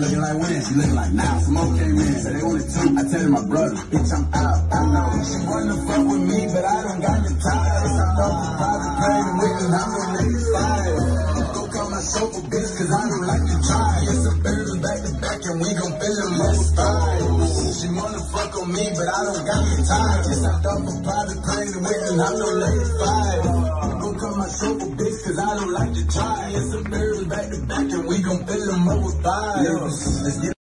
looking like when? She looking like now. Some more came in, said they wanted two. I tell my brother, bitch, I'm out. I know she wanna fuck with me, but I don't got the ties. I thought the private plane with me, I'm gonna make it fire. Go call my sofa, bitch, cause I don't like to try. It's a baby back to back, and we gon' fill them up with fire. She wanna fuck on me, but I don't got the ties. Yes, I thought the private plane with me, I'm gonna make it fire. Go call my sofa, bitch, cause I don't like to try. It's a baby back to back, and we gon' fill them up with fire. Let's get